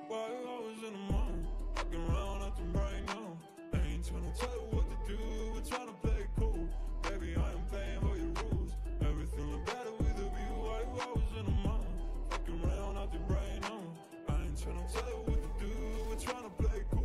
Why you always in the mind? Fucking around acting right now. I ain't tryna tell you what to do, we're tryna play it cool. Baby, I am playing by your rules. Everything look better with a view. Why you always in the mind? Fucking around acting right now. I ain't tryna tell you what to do, we're tryna play it cool.